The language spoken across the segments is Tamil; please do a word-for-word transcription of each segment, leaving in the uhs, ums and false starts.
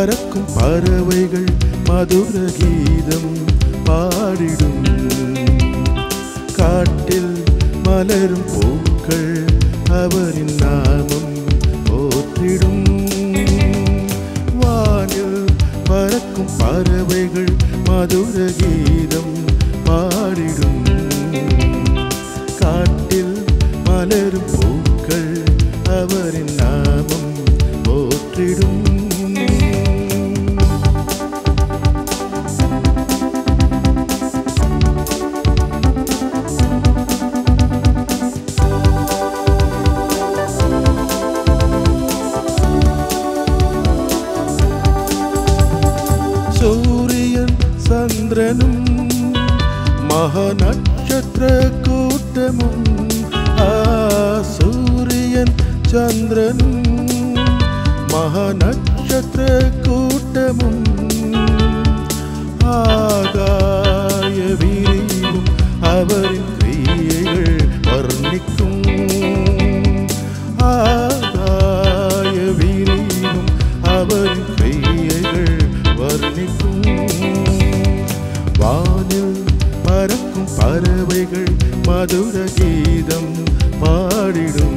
பறக்கும் பறவைகள் மதுர கீதம் பாடிடும். காட்டில் மலரும் பூக்கள் அவரின் நாமம் போற்றிடும். வானில் பறக்கும் பறவைகள் மதுர கீதம் பாடிடும். காட்டில் மலரும் பூக்கள் அவரின் நாமம் போற்றிடும். சூரியன் சந்திரனும் மகா நட்சத்திர கூட்டமும், சூரியன் சந்திரனும் மகா நட்சத்திர கூட்டமும், ஆகாய வீரியும் அவரின் கிரியைகள் வர்ணிக்கும். ஆகாய வீரியும் அவரின் கிரியைகள் வர்ணிக்கும். வானில் பறக்கும் பறவைகள் மதுர கீதம் பாடிடும்.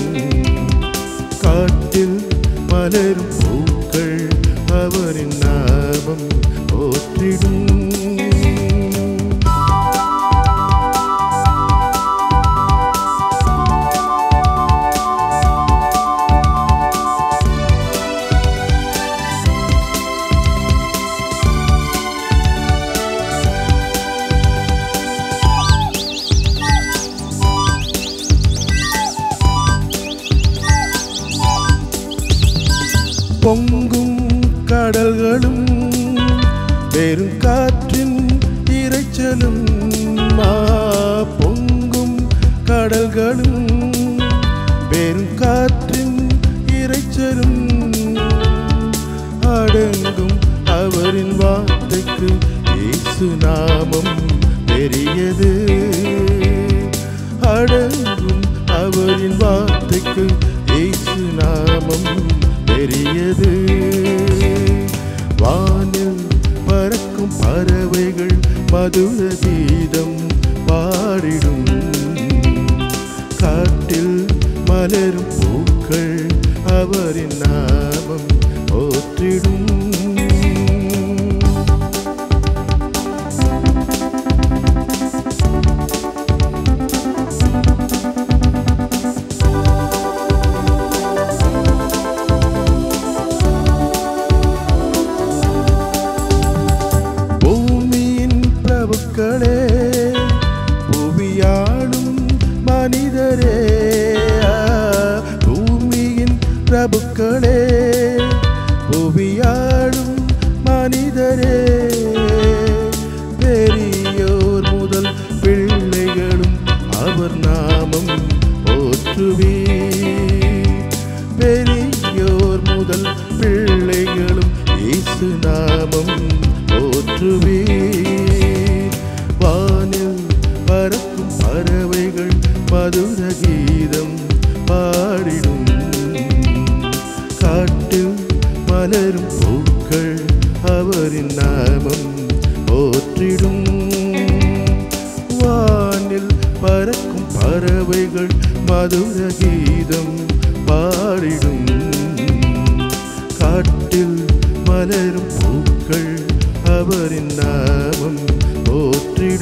காட்டில் மலரும் பூக்கள் அவரின் நாமம் போற்றிடும். பொங்கும் கடல்களும் பெரும் காற்றின் இரைச்சலும், பொங்கும் கடல்களும் பெரும் காற்றின் இரைச்சலும், அடங்கும் அவரின் வார்த்தைக்கு இயேசு நாமம் பெரியது. அடங்கும் அவரின் வார்த்தைக்கு இயேசு நாமம் பெரியது. வானில் பறக்கும் பறவைகள் மதுர கீதம் பாடிடும். காட்டில் மலரும் பூக்கள் அவரின் நாமம் போற்றிடும். புவியாளும் மனிதரே, பூமியின் பிரபுக்களே, புவியாளும் மனிதரே, பெரியோர் முதல் பிள்ளைகளும் அவர் நாமம் போற்றுவீர். பெரியோர் முதல் பிள்ளைகளும் இயேசு நாமம் போற்றுவீர். வானில் பறக்கும் பறவைகள் மதுர கீதம் பாடிடும். காட்டில் மலரும் பூக்கள் அவரின் நாமம் போற்றிடும். வானில் பறக்கும் பறவைகள் மதுர கீதம் பாடிடும். காட்டில் மலரும் பூக்கள் அவரின் நாமம் போற்றி